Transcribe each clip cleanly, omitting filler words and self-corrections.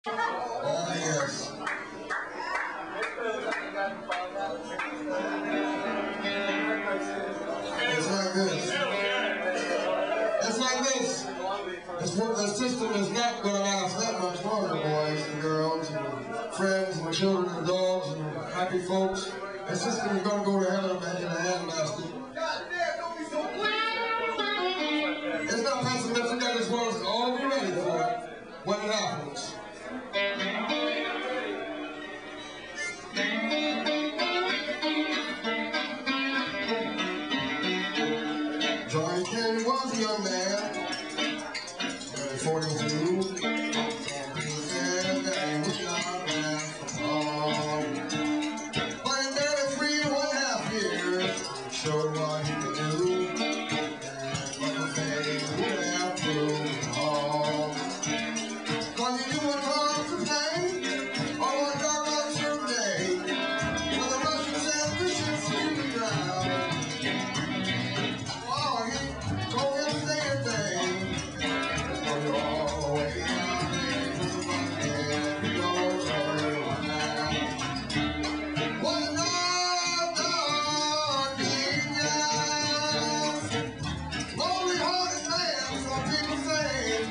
Oh, yes. It's like this. It's like this. The system is not going to last that much longer, boys and girls and friends and children and dogs and happy folks. The system is going to go to heaven in a handbasket. It's not pessimistic. I just want us to all be ready for it when it happens. Johnny Kennedy was a young man, 42, and he said that he was not last long. But in nearly 3.5 years, he showed what he could do, and what the fame would have proved all. Cause he knew what caused the pain, or what dark uncertain day, when the Russians and the ships hit the ground. Oh, he told him to say a thing. You're all the way down there to the bucket. You don't worry about that. What a dark genius. Lonely-hearted man, some people say.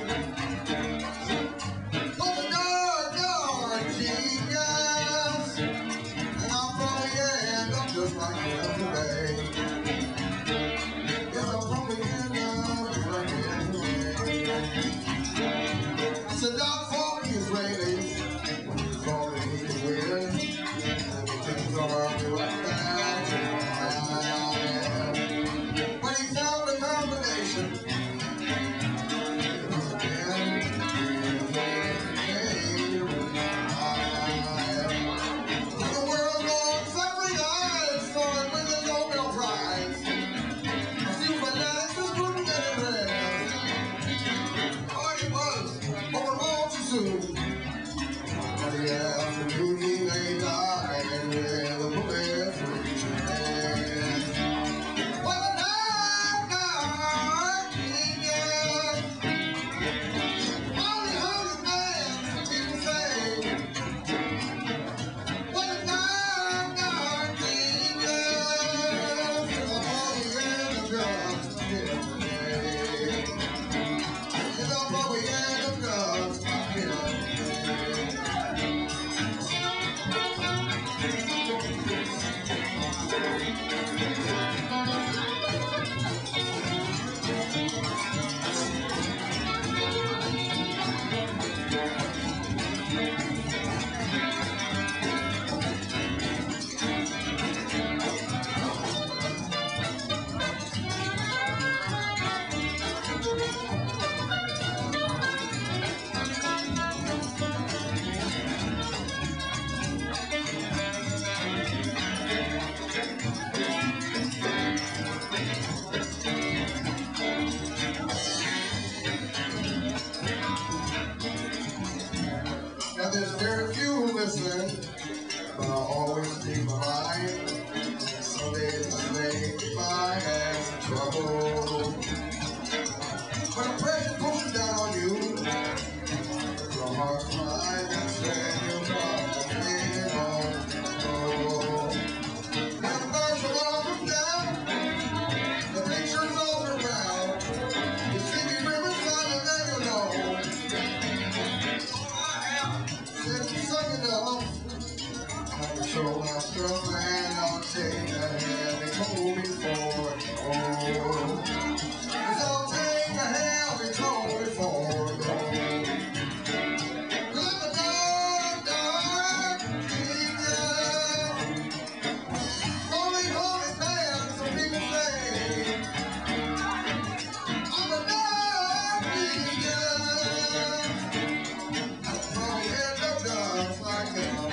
What a dark genius. And I'll probably end up just like him today. It's a dog for the Israelis when he thought that he could win, and the things are like that. When he found the combination, it was again the world long suffering eyes saw him win the Nobel Prize. A few fanatics just couldn't get it right. Soon. But the afternoon he lay dying with a bullet through his head. What a dark genius. Lonely-hearted man, people say. What a dark genius. Till all the end of God's day. Till all the end of God's day. Now there's very few who listen, but I'll always keep my mind. Someday this may my hands in trouble. When the pressure pushes down on you, your heart cries and says you're falling on. And the birds are all come down, the picture's all around. You see me ribbon sun and then you know. If you suck it up, I can show my stuff and I'll take a hand and hold me for it. Oh, 'cause I'll take a hand and hold me for it. I'm a dark genius. Lonely-hearted man, some people say. I'm a dark genius. Probably end up just like them.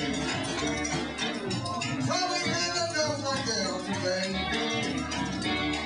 Probably end up just like them today.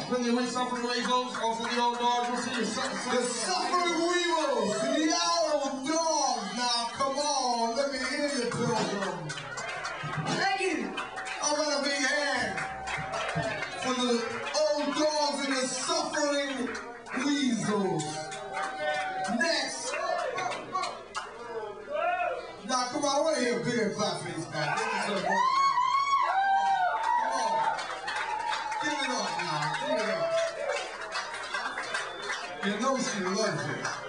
From the suffering weasels, or from the old dogs, we'll see you the suffering weasels, the old dogs. Now, come on, let me hear you, pilgrim. Thank you. I got a big hand for the old dogs and the suffering weasels. Next. Now, come on, I want to hear a bigger clap for these guys. Come on. Give it up now. Give it up. You know she loves it.